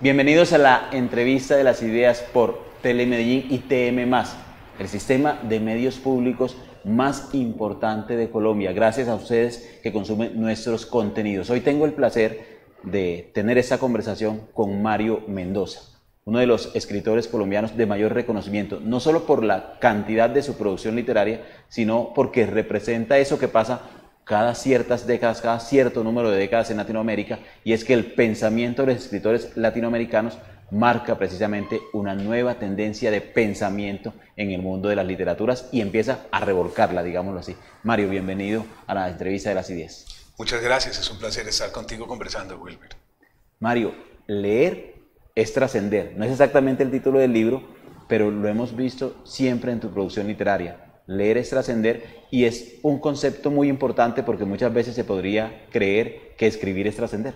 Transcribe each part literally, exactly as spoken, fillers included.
Bienvenidos a la entrevista de las ideas por Telemedellín y T M más, el sistema de medios públicos más importante de Colombia. Gracias a ustedes que consumen nuestros contenidos. Hoy tengo el placer de tener esta conversación con Mario Mendoza, uno de los escritores colombianos de mayor reconocimiento, no solo por la cantidad de su producción literaria, sino porque representa eso que pasa cada ciertas décadas, cada cierto número de décadas en Latinoamérica, y es que el pensamiento de los escritores latinoamericanos marca precisamente una nueva tendencia de pensamiento en el mundo de las literaturas y empieza a revolcarla, digámoslo así. Mario, bienvenido a la entrevista de las ideas. Muchas gracias, es un placer estar contigo conversando, Wilmer. Mario, leer es trascender, no es exactamente el título del libro, pero lo hemos visto siempre en tu producción literaria. Leer es trascender y es un concepto muy importante porque muchas veces se podría creer que escribir es trascender.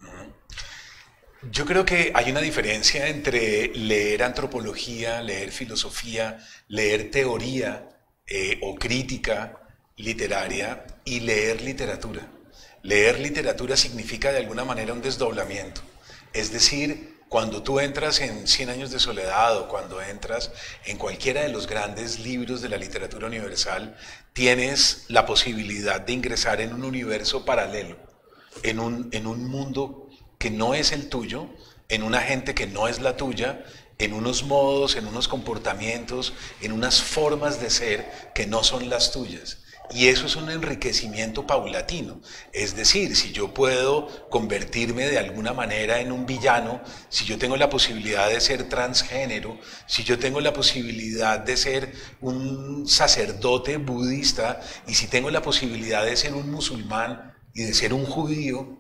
Yo creo que hay una diferencia entre leer antropología, leer filosofía, leer teoría eh, o crítica literaria y leer literatura. Leer literatura significa de alguna manera un desdoblamiento, es decir, cuando tú entras en Cien años de soledad o cuando entras en cualquiera de los grandes libros de la literatura universal, tienes la posibilidad de ingresar en un universo paralelo, en un, en un mundo que no es el tuyo, en una gente que no es la tuya, en unos modos, en unos comportamientos, en unas formas de ser que no son las tuyas. Y eso es un enriquecimiento paulatino, es decir, si yo puedo convertirme de alguna manera en un villano, si yo tengo la posibilidad de ser transgénero, si yo tengo la posibilidad de ser un sacerdote budista y si tengo la posibilidad de ser un musulmán y de ser un judío,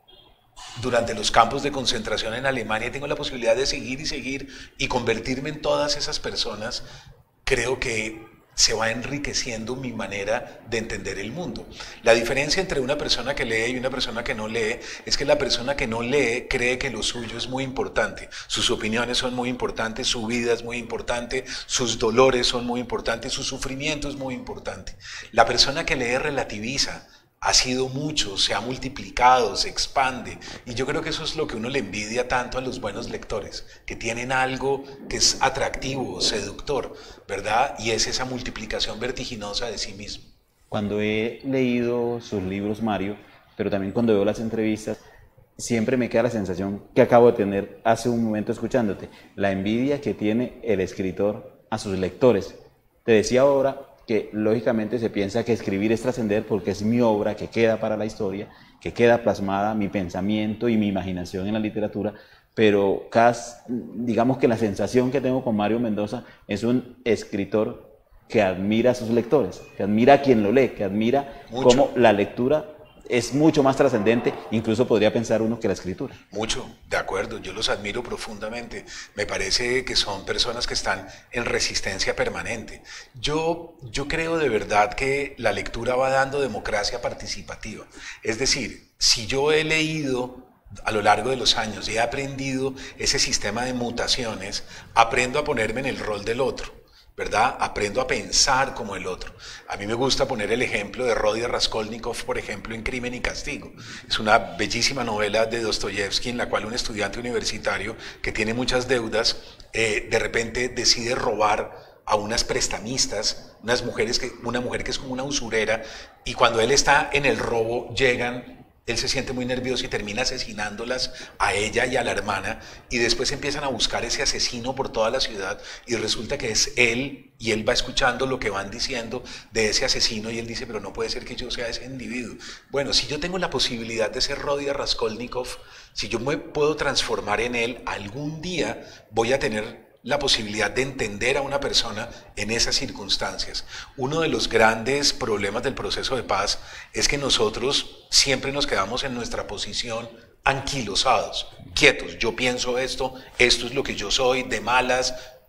durante los campos de concentración en Alemania tengo la posibilidad de seguir y seguir y convertirme en todas esas personas, creo que se va enriqueciendo mi manera de entender el mundo. La diferencia entre una persona que lee y una persona que no lee es que la persona que no lee cree que lo suyo es muy importante, sus opiniones son muy importantes, su vida es muy importante, sus dolores son muy importantes, su sufrimiento es muy importante. La persona que lee relativiza, ha sido mucho, se ha multiplicado, se expande, y yo creo que eso es lo que uno le envidia tanto a los buenos lectores, que tienen algo que es atractivo, seductor, ¿verdad? Y es esa multiplicación vertiginosa de sí mismo. Cuando he leído sus libros, Mario, pero también cuando veo las entrevistas, siempre me queda la sensación que acabo de tener hace un momento escuchándote, la envidia que tiene el escritor a sus lectores. Te decía ahora que lógicamente se piensa que escribir es trascender porque es mi obra que queda para la historia, que queda plasmada mi pensamiento y mi imaginación en la literatura, pero casi, digamos que la sensación que tengo con Mario Mendoza es un escritor que admira a sus lectores, que admira a quien lo lee, que admira mucho cómo la lectura es mucho más trascendente, incluso podría pensar uno que la escritura. Mucho, de acuerdo, yo los admiro profundamente, me parece que son personas que están en resistencia permanente. Yo, yo creo de verdad que la lectura va dando democracia participativa, es decir, si yo he leído a lo largo de los años y he aprendido ese sistema de mutaciones, aprendo a ponerme en el rol del otro, ¿verdad? Aprendo a pensar como el otro. A mí me gusta poner el ejemplo de Rodia Raskolnikov, por ejemplo, en Crimen y Castigo. Es una bellísima novela de Dostoyevsky en la cual un estudiante universitario que tiene muchas deudas, eh, de repente decide robar a unas prestamistas, unas mujeres que, una mujer que es como una usurera, y cuando él está en el robo llegan. Él se siente muy nervioso y termina asesinándolas a ella y a la hermana, y después empiezan a buscar ese asesino por toda la ciudad y resulta que es él, y él va escuchando lo que van diciendo de ese asesino y él dice, pero no puede ser que yo sea ese individuo. Bueno, si yo tengo la posibilidad de ser Rodia Raskolnikov, si yo me puedo transformar en él, algún día voy a tener la posibilidad de entender a una persona en esas circunstancias. Uno de los grandes problemas del proceso de paz es que nosotros siempre nos quedamos en nuestra posición anquilosados, quietos. Yo pienso esto, esto es lo que yo soy, de malas,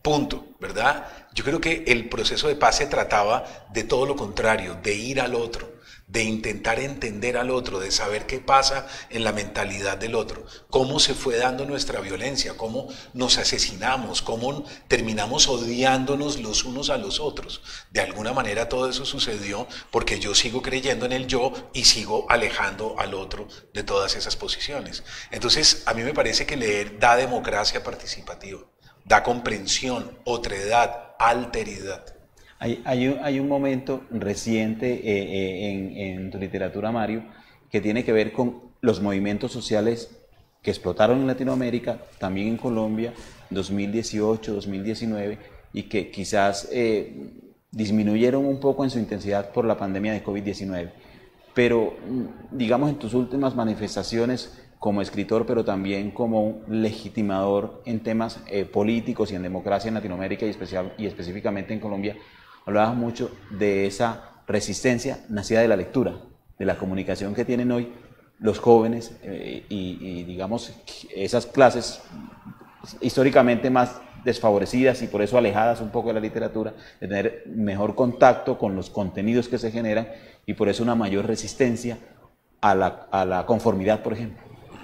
Punto, ¿verdad? Yo creo que el proceso de paz se trataba de todo lo contrario, de ir al otro, de intentar entender al otro, de saber qué pasa en la mentalidad del otro, cómo se fue dando nuestra violencia, cómo nos asesinamos, cómo terminamos odiándonos los unos a los otros. De alguna manera todo eso sucedió porque yo sigo creyendo en el yo y sigo alejando al otro de todas esas posiciones. Entonces, a mí me parece que leer da democracia participativa, da comprensión, otredad, alteridad. Hay, hay, un, hay un momento reciente eh, eh, en, en tu literatura, Mario, que tiene que ver con los movimientos sociales que explotaron en Latinoamérica, también en Colombia, dos mil dieciocho, dos mil diecinueve, y que quizás eh, disminuyeron un poco en su intensidad por la pandemia de COVID diecinueve. Pero, digamos, en tus últimas manifestaciones como escritor, pero también como un legitimador en temas eh, políticos y en democracia en Latinoamérica y, especial, y específicamente en Colombia, hablabas mucho de esa resistencia nacida de la lectura, de la comunicación que tienen hoy los jóvenes eh, y, y, digamos, esas clases históricamente más desfavorecidas y por eso alejadas un poco de la literatura, de tener mejor contacto con los contenidos que se generan y por eso una mayor resistencia a la, a la conformidad, por ejemplo.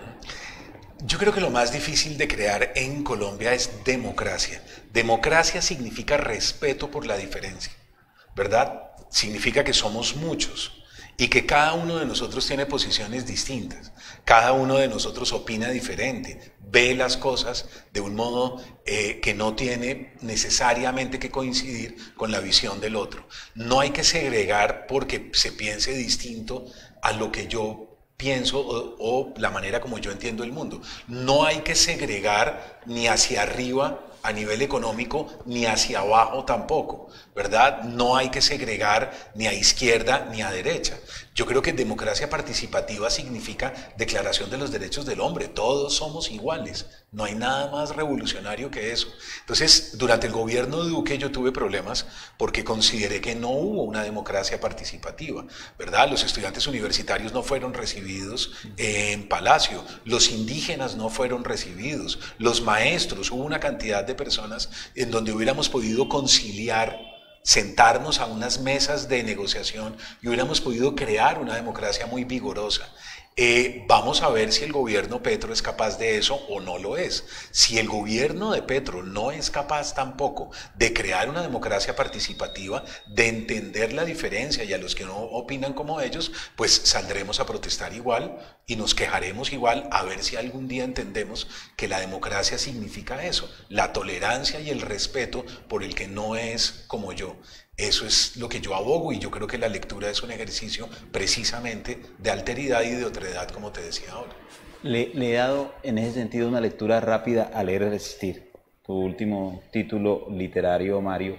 Yo creo que lo más difícil de crear en Colombia es democracia. Democracia significa respeto por la diferencia, ¿verdad? Significa que somos muchos y que cada uno de nosotros tiene posiciones distintas. Cada uno de nosotros opina diferente, ve las cosas de un modo eh, que no tiene necesariamente que coincidir con la visión del otro. No hay que segregar porque se piense distinto a lo que yo pienso o, o la manera como yo entiendo el mundo. No hay que segregar ni hacia arriba a nivel económico, ni hacia abajo tampoco, ¿verdad? No hay que segregar ni a izquierda ni a derecha. Yo creo que democracia participativa significa declaración de los derechos del hombre. Todos somos iguales. No hay nada más revolucionario que eso. Entonces, durante el gobierno de Duque yo tuve problemas porque consideré que no hubo una democracia participativa, ¿verdad? Los estudiantes universitarios no fueron recibidos en Palacio, los indígenas no fueron recibidos, los maestros, hubo una cantidad de personas en donde hubiéramos podido conciliar, sentarnos a unas mesas de negociación y hubiéramos podido crear una democracia muy vigorosa. Eh, vamos a ver si el gobierno Petro es capaz de eso o no lo es. Si el gobierno de Petro no es capaz tampoco de crear una democracia participativa, de entender la diferencia y a los que no opinan como ellos, pues saldremos a protestar igual y nos quejaremos igual a ver si algún día entendemos que la democracia significa eso, la tolerancia y el respeto por el que no es como yo. Eso es lo que yo abogo y yo creo que la lectura es un ejercicio precisamente de alteridad y de otredad, como te decía ahora. Le, le he dado en ese sentido una lectura rápida a Leer y Resistir, tu último título literario, Mario,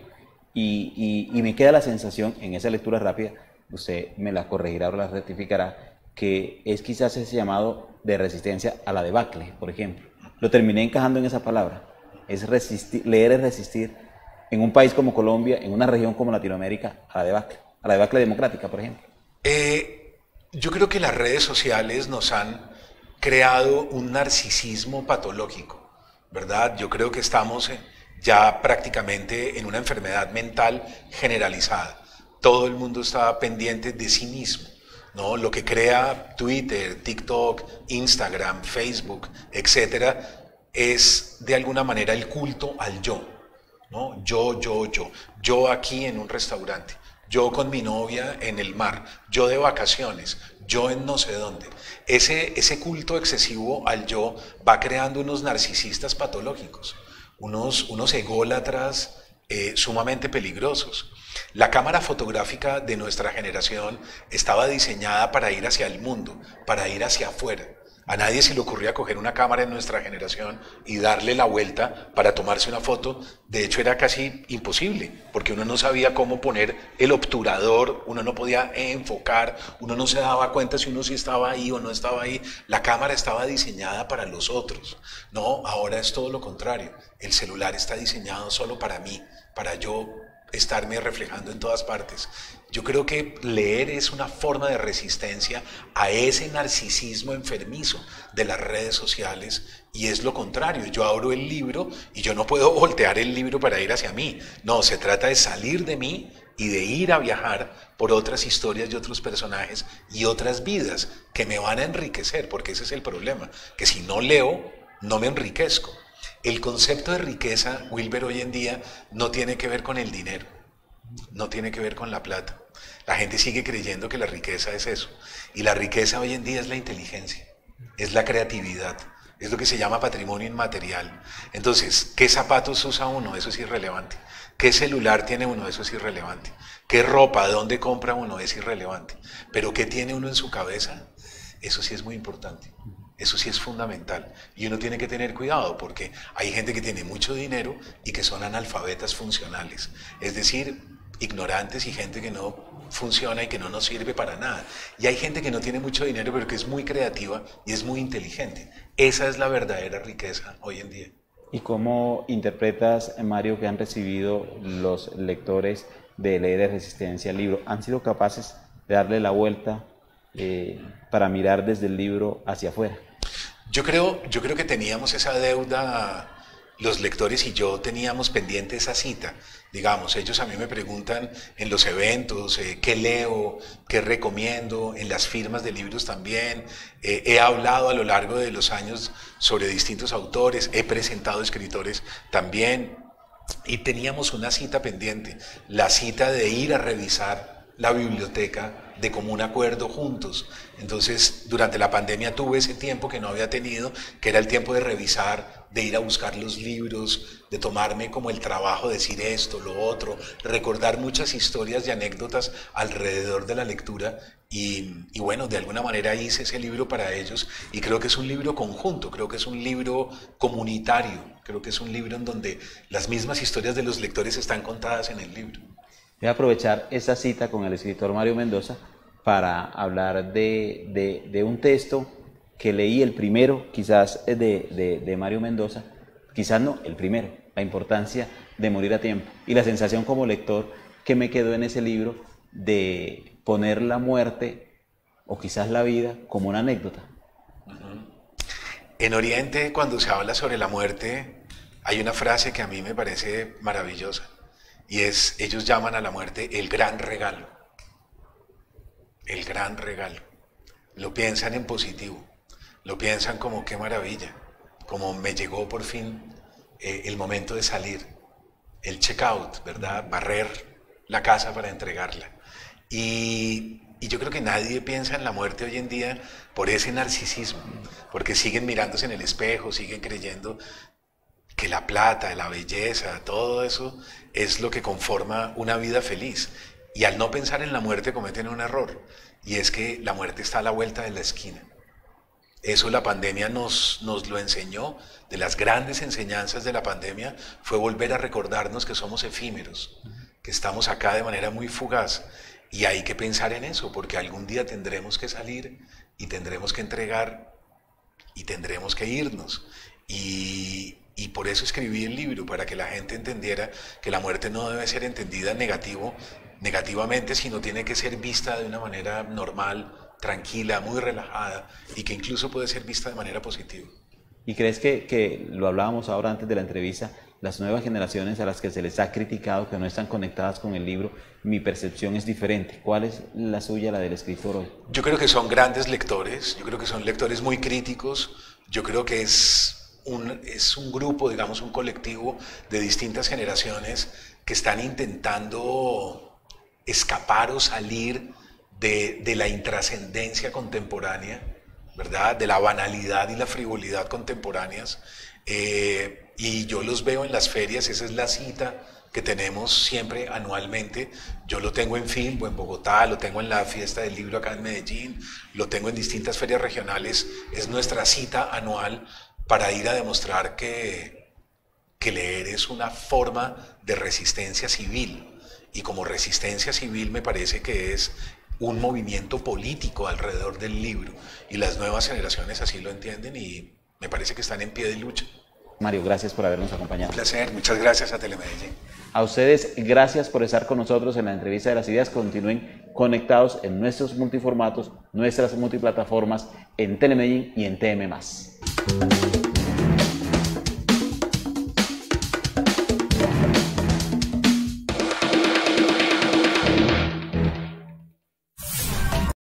y, y, y me queda la sensación en esa lectura rápida, usted me la corregirá o la rectificará, que es quizás ese llamado de resistencia a la debacle, por ejemplo. Lo terminé encajando en esa palabra, es resistir, leer y resistir en un país como Colombia, en una región como Latinoamérica, a la debacle, a la debacle democrática, por ejemplo. Eh, yo creo que las redes sociales nos han creado un narcisismo patológico, ¿verdad? Yo creo que estamos ya prácticamente en una enfermedad mental generalizada. Todo el mundo está pendiente de sí mismo, ¿no? Lo que crea Twitter, TikTok, Instagram, Facebook, etcétera, es de alguna manera el culto al yo. ¿No? Yo, yo, yo, yo aquí en un restaurante, yo con mi novia en el mar, yo de vacaciones, yo en no sé dónde. Ese, ese culto excesivo al yo va creando unos narcisistas patológicos, unos, unos ególatras eh, sumamente peligrosos. La cámara fotográfica de nuestra generación estaba diseñada para ir hacia el mundo, para ir hacia afuera. A nadie se le ocurría coger una cámara en nuestra generación y darle la vuelta para tomarse una foto. De hecho, era casi imposible, porque uno no sabía cómo poner el obturador, uno no podía enfocar, uno no se daba cuenta si uno sí estaba ahí o no estaba ahí. La cámara estaba diseñada para los otros. No, ahora es todo lo contrario. El celular está diseñado solo para mí, para yo estarme reflejando en todas partes. Yo creo que leer es una forma de resistencia a ese narcisismo enfermizo de las redes sociales, y es lo contrario. Yo abro el libro y yo no puedo voltear el libro para ir hacia mí. No, se trata de salir de mí y de ir a viajar por otras historias y otros personajes y otras vidas que me van a enriquecer, porque ese es el problema, que si no leo, no me enriquezco. El concepto de riqueza, Wilber, hoy en día no tiene que ver con el dinero, no tiene que ver con la plata. La gente sigue creyendo que la riqueza es eso, y la riqueza hoy en día es la inteligencia, es la creatividad, es lo que se llama patrimonio inmaterial. Entonces, ¿qué zapatos usa uno? Eso es irrelevante. ¿Qué celular tiene uno? Eso es irrelevante. ¿Qué ropa, dónde compra uno? Es irrelevante. Pero ¿qué tiene uno en su cabeza? Eso sí es muy importante. Eso sí es fundamental. Y uno tiene que tener cuidado, porque hay gente que tiene mucho dinero y que son analfabetas funcionales. Es decir, ignorantes y gente que no funciona y que no nos sirve para nada. Y hay gente que no tiene mucho dinero, pero que es muy creativa y es muy inteligente. Esa es la verdadera riqueza hoy en día. ¿Y cómo interpretas, Mario, que han recibido los lectores de Leer de Resistencia el libro? ¿Han sido capaces de darle la vuelta eh, para mirar desde el libro hacia afuera? Yo creo, yo creo que teníamos esa deuda, los lectores y yo teníamos pendiente esa cita. Digamos, ellos a mí me preguntan en los eventos, eh, qué leo, qué recomiendo, en las firmas de libros también. Eh, he hablado a lo largo de los años sobre distintos autores, he presentado escritores también, y teníamos una cita pendiente, la cita de ir a revisar la biblioteca de común acuerdo juntos. Entonces, durante la pandemia tuve ese tiempo que no había tenido, que era el tiempo de revisar, de ir a buscar los libros, de tomarme como el trabajo de decir esto, lo otro, recordar muchas historias y anécdotas alrededor de la lectura, y, y bueno, de alguna manera hice ese libro para ellos, y creo que es un libro conjunto, creo que es un libro comunitario, creo que es un libro en donde las mismas historias de los lectores están contadas en el libro. Voy a aprovechar esta cita con el escritor Mario Mendoza para hablar de, de, de un texto que leí, el primero quizás de, de, de Mario Mendoza, quizás no, el primero, la importancia de morir a tiempo, y la sensación como lector que me quedó en ese libro de poner la muerte o quizás la vida como una anécdota. En Oriente, cuando se habla sobre la muerte, hay una frase que a mí me parece maravillosa, y es, ellos llaman a la muerte el gran regalo. El gran regalo. Lo piensan en positivo, lo piensan como qué maravilla, como me llegó por fin eh, el momento de salir, el check-out, ¿verdad? Barrer la casa para entregarla. Y, y yo creo que nadie piensa en la muerte hoy en día por ese narcisismo, porque siguen mirándose en el espejo, siguen creyendo que la plata, la belleza, todo eso es lo que conforma una vida feliz. Y al no pensar en la muerte cometen un error, y es que la muerte está a la vuelta de la esquina. Eso la pandemia nos, nos lo enseñó. De las grandes enseñanzas de la pandemia fue volver a recordarnos que somos efímeros, que estamos acá de manera muy fugaz, y hay que pensar en eso, porque algún día tendremos que salir y tendremos que entregar y tendremos que irnos. Y, y por eso escribí el libro, para que la gente entendiera que la muerte no debe ser entendida negativo, negativamente, sino tiene que ser vista de una manera normal, tranquila, muy relajada, y que incluso puede ser vista de manera positiva. ¿Y crees que, que, lo hablábamos ahora antes de la entrevista, las nuevas generaciones a las que se les ha criticado que no están conectadas con el libro, mi percepción es diferente? ¿Cuál es la suya, la del escritor hoy? Yo creo que son grandes lectores, yo creo que son lectores muy críticos, yo creo que es un, es un grupo, digamos un colectivo de distintas generaciones que están intentando escapar o salir de, de la intrascendencia contemporánea, ¿verdad? De la banalidad y la frivolidad contemporáneas, eh, y yo los veo en las ferias. Esa es la cita que tenemos siempre anualmente. Yo lo tengo en Filbo, en Bogotá, lo tengo en la Fiesta del Libro acá en Medellín, lo tengo en distintas ferias regionales. Es nuestra cita anual para ir a demostrar que, que leer es una forma de resistencia civil, y como resistencia civil me parece que es un movimiento político alrededor del libro, y las nuevas generaciones así lo entienden, y me parece que están en pie de lucha. Mario, gracias por habernos acompañado. Un placer, muchas gracias a Telemedellín. A ustedes, gracias por estar con nosotros en la entrevista de las ideas. Continúen conectados en nuestros multiformatos, nuestras multiplataformas, en Telemedellín y en T M más.